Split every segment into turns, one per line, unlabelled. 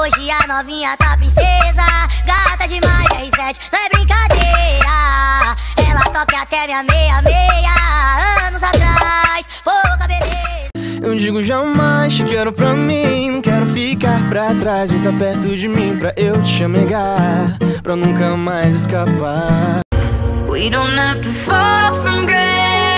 Hoje a novinha tá princesa, gata demais, R7, não é brincadeira. Ela toca até minha meia, anos atrás, pouca beleza.
Eu digo jamais te quero pra mim, não quero ficar pra trás. Vem pra perto de mim pra eu te chamegar, pra nunca mais escapar.
We don't have to fall from grace.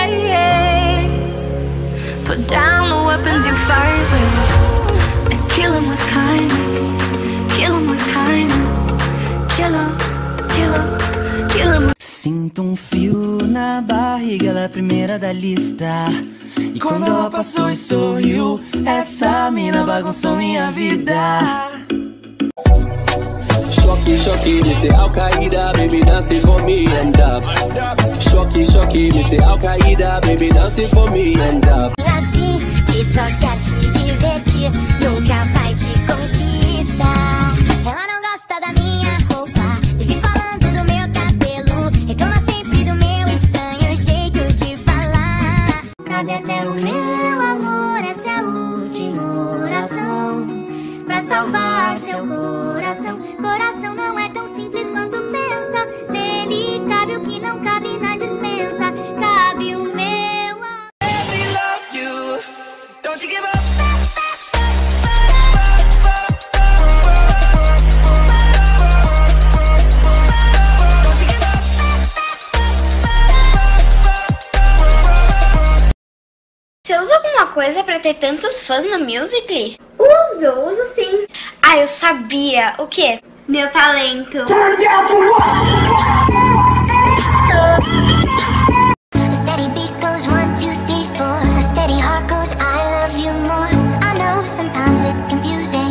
Put down the weapons you fight with and kill 'em with kindness. Kill 'em with kindness. Kill 'em, kill 'em, kill 'em.
Sinto um frio na barriga, ela é a primeira da lista. E quando ela passou e sorriu, essa mina bagunçou minha vida.
Shocky, shocky, me say Al-Qaeda, baby dancing for me and up. Shocky, shocky, me say Al-Qaeda, baby dancing for me and up.
Assim, que só quer se divertir, nunca vai te conquistar. Ela não gosta da minha roupa, vive falando do meu cabelo, reclama sempre do meu estranho jeito de falar. Cabe até o meu amor, essa é a última oração pra salvar seu coração. Coração não é tão simples quanto pensa. Nele cabe o que não cabe na dispensa. Cabe o meu amor.
Baby, love you. Don't you give up.
Você usa alguma coisa pra ter tantos fãs no Musical.ly?
Uso sim.
Ah, eu sabia. O quê?
Meu talento.
A steady beat goes 1, 2, 3, 4. A steady heart goes, I love you more. I know sometimes it's confusing.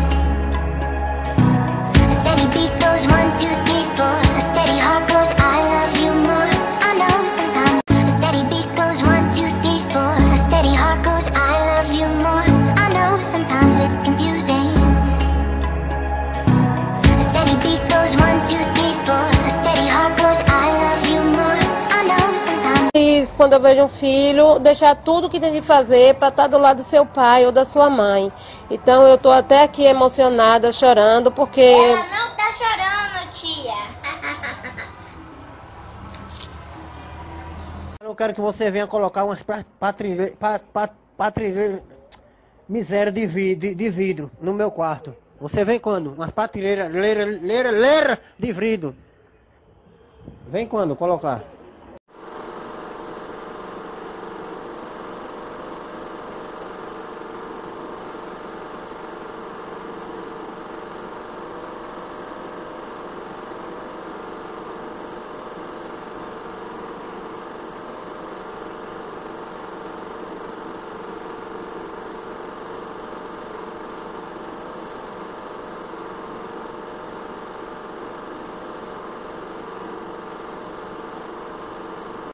A steady beat goes 1, 2, 3, 4. A steady heart goes, I love you more. I know sometimes. A steady beat goes 1, 2, 3, 4. A steady heart goes, I love you more. I know sometimes it's confusing. A steady beat goes 1, 2, 3, 4. A steady heart goes, I love you more. I know sometimes.
Quando eu vejo um filho, deixar tudo que tem de fazer para estar do lado do seu pai ou da sua mãe. Então eu tô até aqui emocionada, chorando, porque...
Ela não tá chorando, tia.
Eu quero que você venha colocar umas miséria de vidro no meu quarto. Você vem quando? Umas prateleira de vidro. Vem quando colocar?